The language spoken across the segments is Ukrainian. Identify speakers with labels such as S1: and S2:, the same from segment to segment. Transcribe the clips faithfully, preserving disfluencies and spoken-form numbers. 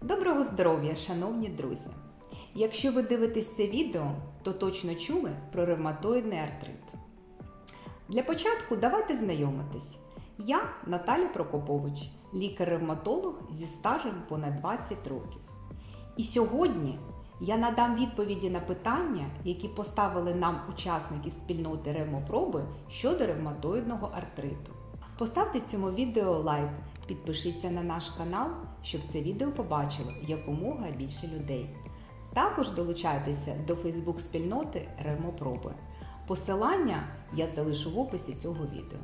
S1: Доброго здоров'я, шановні друзі! Якщо ви дивитесь це відео, то точно чули про ревматоїдний артрит. Для початку давайте знайомитись. Я Наталя Прокопович, лікар-ревматолог зі стажем понад двадцять років. І сьогодні я надам відповіді на питання, які поставили нам учасники спільноти Ревмопроби щодо ревматоїдного артриту. Поставте цьому відео лайк, підпишіться на наш канал, щоб це відео побачило якомога більше людей. Також долучайтеся до фейсбук-спільноти Ревмопроби. Посилання я залишу в описі цього відео.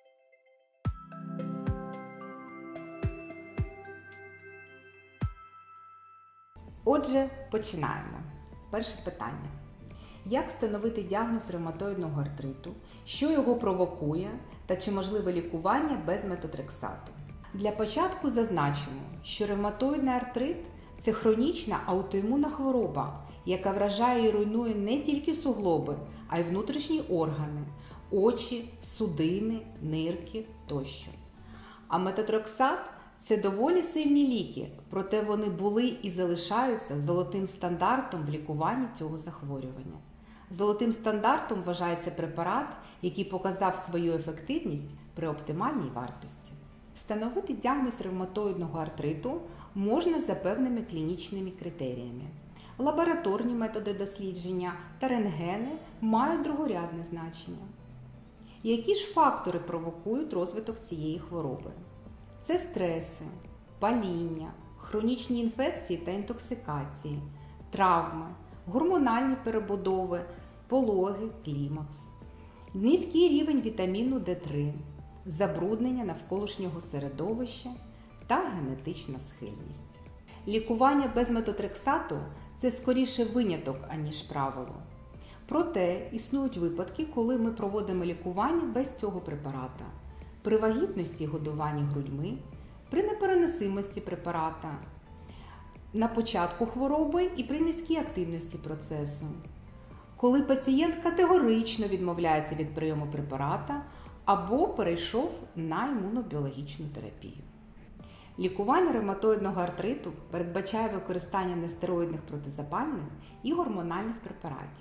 S1: Отже, починаємо. Перше питання. Як встановити діагноз ревматоїдного артриту, що його провокує та чи можливе лікування без метотрексату? Для початку зазначимо, що ревматоїдний артрит – це хронічна аутоімунна хвороба, яка вражає і руйнує не тільки суглоби, а й внутрішні органи – очі, судини, нирки тощо. А метотрексат – це доволі сильні ліки, проте вони були і залишаються золотим стандартом в лікуванні цього захворювання. Золотим стандартом вважається препарат, який показав свою ефективність при оптимальній вартості. Встановити діагноз ревматоїдного артриту можна за певними клінічними критеріями. Лабораторні методи дослідження та рентгени мають другорядне значення. Які ж фактори провокують розвиток цієї хвороби? Це стреси, паління, хронічні інфекції та інтоксикації, травми, гормональні перебудови, пологи, клімакс, низький рівень вітаміну Д три, забруднення навколишнього середовища та генетична схильність. Лікування без метотрексату – це скоріше виняток, аніж правило. Проте існують випадки, коли ми проводимо лікування без цього препарата. При вагітності годуванні грудьми, при непереносимості препарата, на початку хвороби і при низькій активності процесу, коли пацієнт категорично відмовляється від прийому препарата або перейшов на імунобіологічну терапію. Лікування ревматоїдного артриту передбачає використання нестероїдних протизапальних і гормональних препаратів.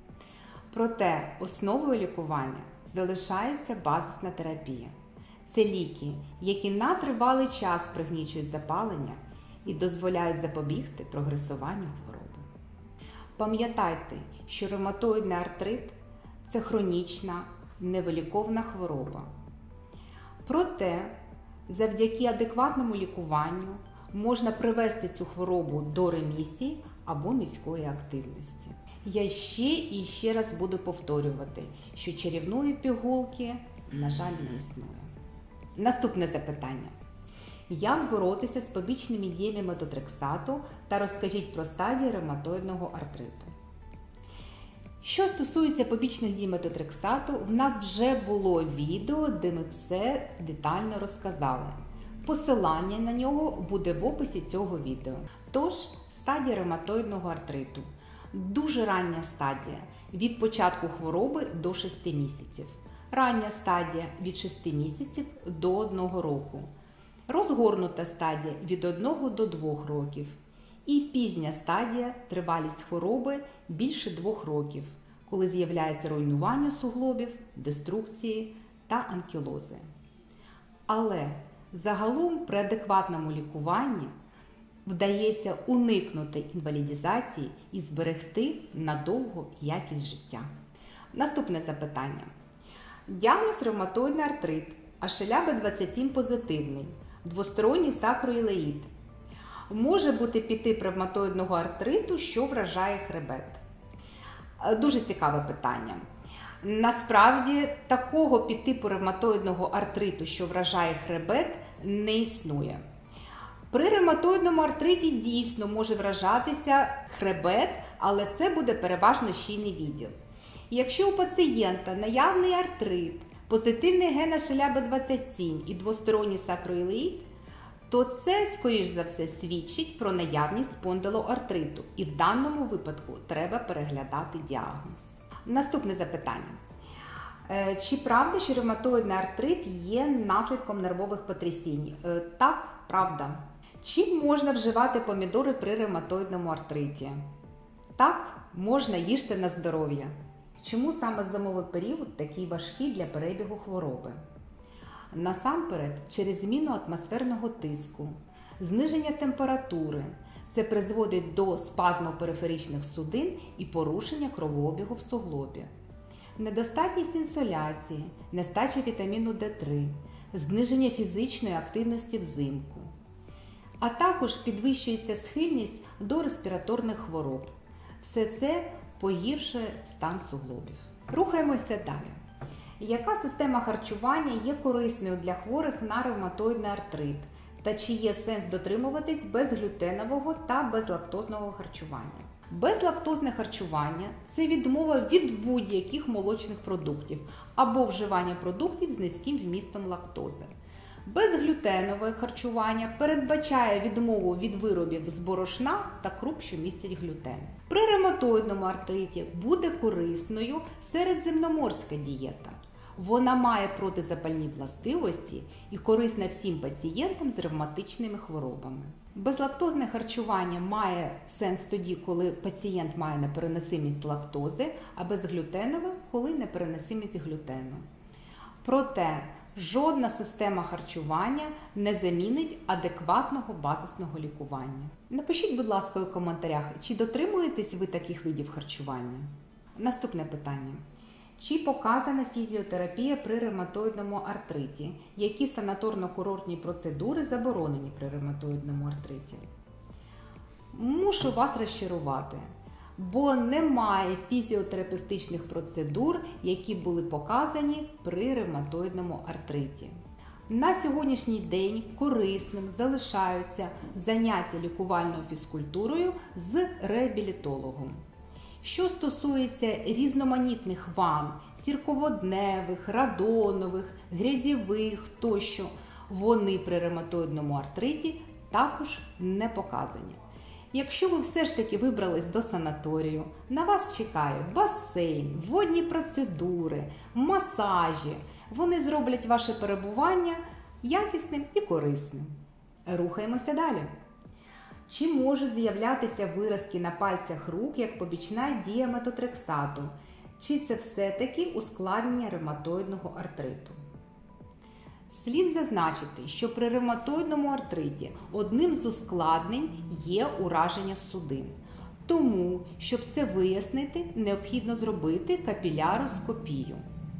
S1: Проте основою лікування залишається базисна терапія. Це ліки, які на тривалий час пригнічують запалення і дозволяють запобігти прогресуванню хвороби. Пам'ятайте, що ревматоїдний артрит – це хронічна, невиліковна хвороба. Проте, завдяки адекватному лікуванню можна привести цю хворобу до ремісії або низької активності. Я ще і ще раз буду повторювати, що чарівної пігулки, на жаль, не існує. Наступне запитання. Як боротися з побічними діями метотрексату та розкажіть про стадії ревматоїдного артриту? Що стосується побічних дій метотрексату, в нас вже було відео, де ми все детально розказали. Посилання на нього буде в описі цього відео. Тож, стадія ревматоїдного артриту. Дуже рання стадія – від початку хвороби до шести місяців. Рання стадія – від шести місяців до одного року. Розгорнута стадія – від одного до двох років. І пізня стадія – тривалість хвороби більше двох років, коли з'являється руйнування суглобів, деструкції та анкілози. Але загалом при адекватному лікуванні вдається уникнути інвалідизації і зберегти надовго якість життя. Наступне запитання. Діагноз ревматоїдний артрит, аш ел а бе двадцять сім позитивний, двосторонній сакроілеїд. Може бути підтип ревматоїдного артриту, що вражає хребет? Дуже цікаве питання. Насправді, такого підтипу ревматоїдного артриту, що вражає хребет, не існує. При ревматоїдному артриті дійсно може вражатися хребет, але це буде переважно щійний відділ. Якщо у пацієнта наявний артрит, позитивний ген аш ел а бе двадцять сім і двосторонній сакроілеїд, то це, скоріш за все, свідчить про наявність спондилоартриту, і в даному випадку треба переглядати діагноз. Наступне запитання. Чи правда, що ревматоїдний артрит є наслідком нервових потрясінь? Так, правда. Чи можна вживати помідори при ревматоїдному артриті? Так, можна, їжте на здоров'я. Чому саме зимовий період такий важкий для перебігу хвороби? Насамперед, через зміну атмосферного тиску, зниження температури. Це призводить до спазму периферичних судин і порушення кровообігу в суглобі. Недостатність інсоляції, нестача вітаміну Д три, зниження фізичної активності взимку. А також підвищується схильність до респіраторних хвороб. Все це погіршує стан суглобів. Рухаємося далі. Яка система харчування є корисною для хворих на ревматоїдний артрит? Та чи є сенс дотримуватись безглютенового та безлактозного харчування? Безлактозне харчування – це відмова від будь-яких молочних продуктів або вживання продуктів з низьким вмістом лактози. Безглютенове харчування передбачає відмову від виробів з борошна та круп, що містять глютен. При ревматоїдному артриті буде корисною середземноморська дієта. Вона має протизапальні властивості і корисна всім пацієнтам з ревматичними хворобами. Безлактозне харчування має сенс тоді, коли пацієнт має непереносимість лактози, а безглютенове – коли непереносимість глютену. Проте, жодна система харчування не замінить адекватного базисного лікування. Напишіть, будь ласка, у коментарях, чи дотримуєтесь ви таких видів харчування? Наступне питання. Чи показана фізіотерапія при ревматоїдному артриті? Які санаторно-курортні процедури заборонені при ревматоїдному артриті? Мушу вас розчарувати, бо немає фізіотерапевтичних процедур, які були показані при ревматоїдному артриті. На сьогоднішній день корисним залишаються заняття лікувальною фізкультурою з реабілітологом. Що стосується різноманітних ванн – сірководневих, радонових, грязєвих тощо, вони при ревматоїдному артриті також не показані. Якщо ви все ж таки вибрались до санаторію, на вас чекає басейн, водні процедури, масажі. Вони зроблять ваше перебування якісним і корисним. Рухаємося далі. Чи можуть з'являтися виразки на пальцях рук як побічна дія метотрексату? Чи це все-таки ускладнення ревматоїдного артриту? Слід зазначити, що при ревматоїдному артриті одним з ускладнень є ураження судин. Тому, щоб це вияснити, необхідно зробити капіляроскопію.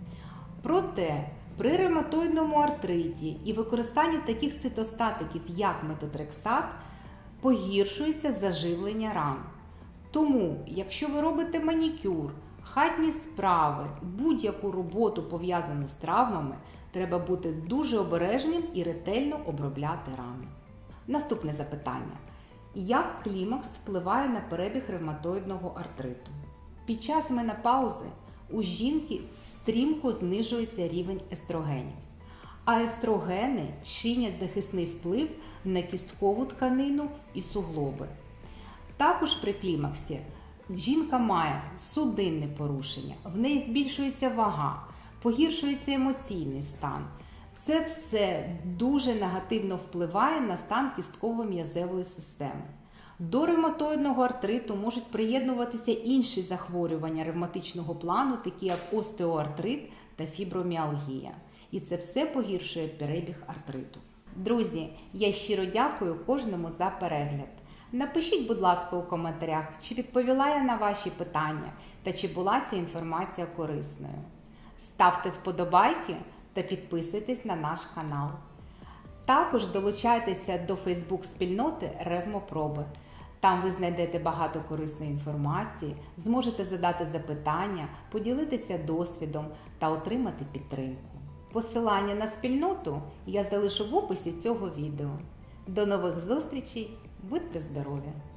S1: Проте, при ревматоїдному артриті і використанні таких цитостатиків, як метотрексат, погіршується заживлення ран. Тому, якщо ви робите манікюр, хатні справи, будь-яку роботу, пов'язану з травмами, треба бути дуже обережним і ретельно обробляти рани. Наступне запитання. Як клімакс впливає на перебіг ревматоїдного артриту? Під час менопаузи у жінки стрімко знижується рівень естрогенів. А естрогени чинять захисний вплив на кісткову тканину і суглоби. Також при клімаксі жінка має судинне порушення, в неї збільшується вага, погіршується емоційний стан. Це все дуже негативно впливає на стан кістково-м'язевої системи. До ревматоїдного артриту можуть приєднуватися інші захворювання ревматичного плану, такі як остеоартрит та фіброміалгія. І це все погіршує перебіг артриту. Друзі, я щиро дякую кожному за перегляд. Напишіть, будь ласка, у коментарях, чи відповіла я на ваші питання та чи була ця інформація корисною. Ставте вподобайки та підписуйтесь на наш канал. Також долучайтеся до фейсбук-спільноти Ревмопроби. Там ви знайдете багато корисної інформації, зможете задати запитання, поділитися досвідом та отримати підтримку. Посилання на спільноту я залишу в описі цього відео. До нових зустрічей, будьте здорові!